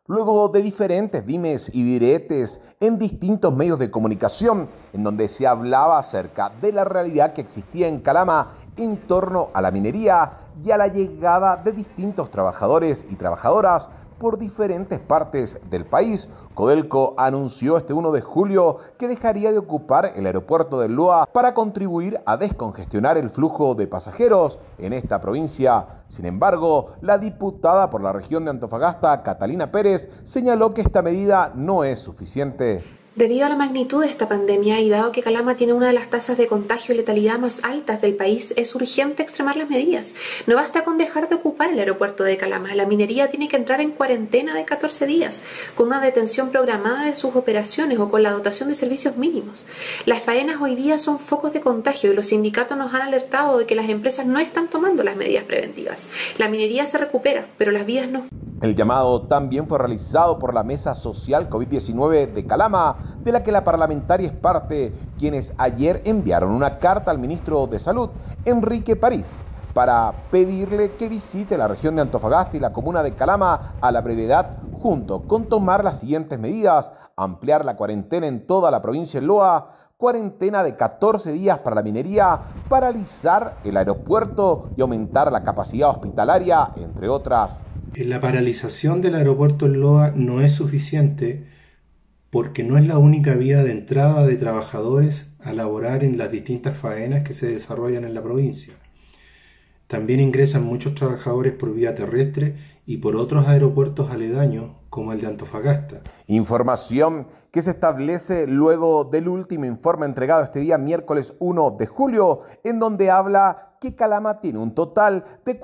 luego de diferentes dimes y diretes en distintos medios de comunicación, en donde se hablaba acerca de la realidad que existía en Calama en torno a la minería y a la llegada de distintos trabajadores y trabajadoras por diferentes partes del país. Codelco anunció este 1 de julio que dejaría de ocupar el aeropuerto de Loa para contribuir a descongestionar el flujo de pasajeros en esta provincia. Sin embargo, la diputada por la región de Antofagasta, Catalina Pérez, señaló que esta medida no es suficiente. Debido a la magnitud de esta pandemia y dado que Calama tiene una de las tasas de contagio y letalidad más altas del país, es urgente extremar las medidas. No basta con dejar de ocupar el aeropuerto de Calama. La minería tiene que entrar en cuarentena de 14 días, con una detención programada de sus operaciones o con la dotación de servicios mínimos. Las faenas hoy día son focos de contagio y los sindicatos nos han alertado de que las empresas no están tomando las medidas preventivas. La minería se recupera, pero las vidas no. El llamado también fue realizado por la Mesa Social COVID-19 de Calama, de la que la parlamentaria es parte, quienes ayer enviaron una carta al ministro de Salud, Enrique París, para pedirle que visite la región de Antofagasta y la comuna de Calama a la brevedad, junto con tomar las siguientes medidas: ampliar la cuarentena en toda la provincia de Loa, cuarentena de 14 días para la minería, paralizar el aeropuerto y aumentar la capacidad hospitalaria, entre otras. La paralización del aeropuerto en Loa no es suficiente porque no es la única vía de entrada de trabajadores a laborar en las distintas faenas que se desarrollan en la provincia. También ingresan muchos trabajadores por vía terrestre y por otros aeropuertos aledaños, como el de Antofagasta. Información que se establece luego del último informe entregado este día miércoles 1 de julio, en donde habla que Calama tiene un total de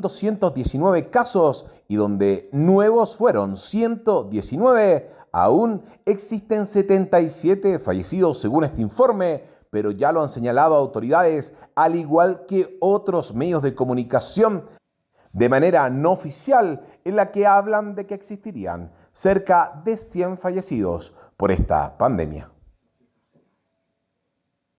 4.219 casos y donde nuevos fueron 119. Aún existen 77 fallecidos según este informe, pero ya lo han señalado autoridades, al igual que otros medios de comunicación, de manera no oficial, en la que hablan de que existirían cerca de 100 fallecidos por esta pandemia.